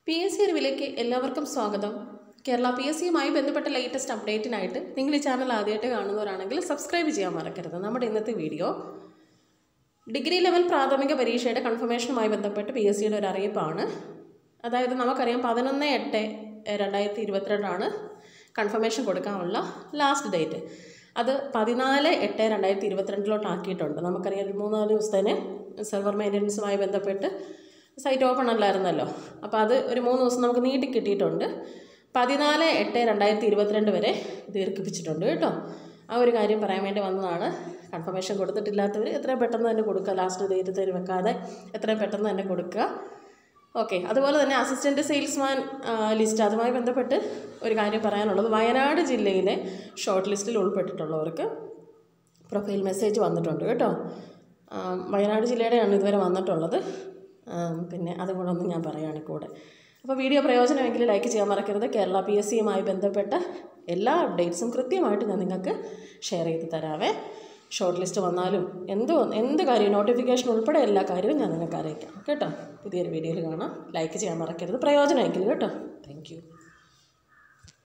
PSC റിവിലേക്ക് എല്ലാവർക്കും സ്വാഗതം. കേരള PSCയുമായി ബന്ധപ്പെട്ട ലേറ്റസ്റ്റ് അപ്ഡേറ്റിനായിട്ട് നിങ്ങൾ ഈ ചാനൽ ആദ്യമായിട്ട് കാണുന്നവരാണെങ്കിൽ സബ്സ്ക്രൈബ് ചെയ്യാൻ മറക്കരുത്. നമ്മുടെ ഇന്നത്തെ വീഡിയോ ഡിഗ്രി ലെവൽ പ്രാഥമിക പരീക്ഷയുടെ കൺഫർമേഷനുമായി ബന്ധപ്പെട്ട് PSCയുടെ ഒരു അറിയിപ്പാണ്. അതായത് നമുക്കറിയാം 11/8/2022 കൺഫർമേഷൻ കൊടുക്കാനുള്ള ലാസ്റ്റ് ഡേറ്റ്. അത് 14/8/2022 ആക്കിയിട്ടുണ്ട്. നമുക്കറിയാം 3-4 ദിവസത്തേന് സെർവർ മെയിൻ്റനൻസുമായി ബന്ധപ്പെട്ട് സൈറ്റ് ഓപ്പൺ അല്ലായിരുന്നല്ലോ. അപ്പോൾ അത് ഒരു 3 ദിവസം നമുക്ക് നീട്ടി കിട്ടിയിട്ടുണ്ട്. 14/8/2022 വരെ ദീർഘിപ്പിച്ചിട്ടുണ്ട് കേട്ടോ. ആ ഒരു കാര്യം പറയാൻ വേണ്ടി വന്നതാണ്. കൺഫർമേഷൻ കൊടുത്തിട്ടില്ലാത്തവർ എത്രയും പെട്ടെന്ന് തന്നെ കൊടുക്കുക. ലാസ്റ്റ് ഡേറ്റ് തരും വെക്കാതെ എത്രയും പെട്ടെന്ന് തന്നെ കൊടുക്കുക. ഓക്കെ. അതുപോലെ തന്നെ അസിസ്റ്റൻറ്റ് സെയിൽസ്മാൻ ലിസ്റ്റ്, അതുമായി ബന്ധപ്പെട്ട് ഒരു കാര്യം പറയാനുള്ളത്, വയനാട് ജില്ലയിലെ ഷോർട്ട് ലിസ്റ്റിൽ ഉൾപ്പെട്ടിട്ടുള്ളവർക്ക് പ്രൊഫൈൽ മെസ്സേജ് വന്നിട്ടുണ്ട് കേട്ടോ. വയനാട് ജില്ലയുടെയാണ് ഇതുവരെ വന്നിട്ടുള്ളത്. പിന്നെ അതും കൂടെ ഒന്ന് ഞാൻ പറയുകയാണ് കൂടെ. അപ്പോൾ വീഡിയോ പ്രയോജനമെങ്കിൽ ലൈക്ക് ചെയ്യാൻ മറക്കരുത്. കേരള PSCയുമായി ബന്ധപ്പെട്ട എല്ലാ അപ്ഡേറ്റ്സും കൃത്യമായിട്ട് ഞാൻ നിങ്ങൾക്ക് ഷെയർ ചെയ്ത് തരാവേ. ഷോർട്ട് ലിസ്റ്റ് വന്നാലും എന്ത് കാര്യം, നോട്ടിഫിക്കേഷൻ ഉൾപ്പെടെ എല്ലാ കാര്യവും ഞാൻ നിങ്ങൾക്ക് അറിയിക്കാം കേട്ടോ. പുതിയൊരു വീഡിയോയിൽ കാണാം. ലൈക്ക് ചെയ്യാൻ മറക്കരുത്. പ്രയോജനമെങ്കിൽ കേട്ടോ. Thank U.